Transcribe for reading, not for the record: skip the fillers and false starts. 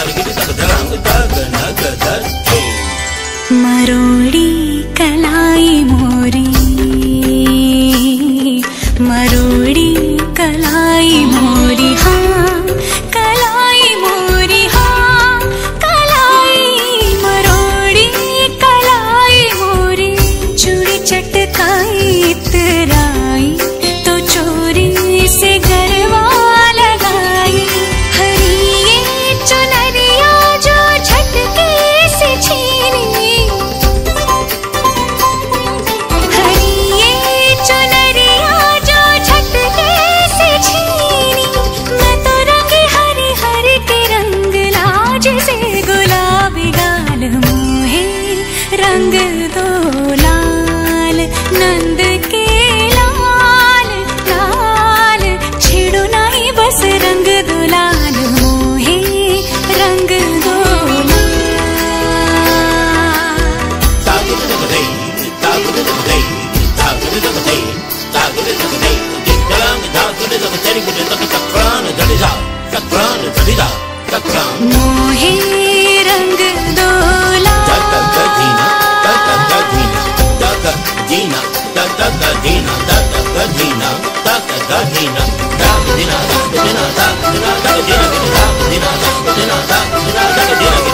मरोड़ी कलाई मोरी, मरोड़ी कलाई मोरी, हाँ कलाई मोरी, हाँ कलाई मरोड़ी कलाई मोरी। चूड़ी चटकाई इतराई तो चोरी से गरबा लगाई। हरी चुनरिया जो झटके से छीनी, रंग दो लाल नंद के लाल लाल। छेड़ो नहीं बस रंग दो लाल मोहे, रंग दो मोहे रंग दो Dina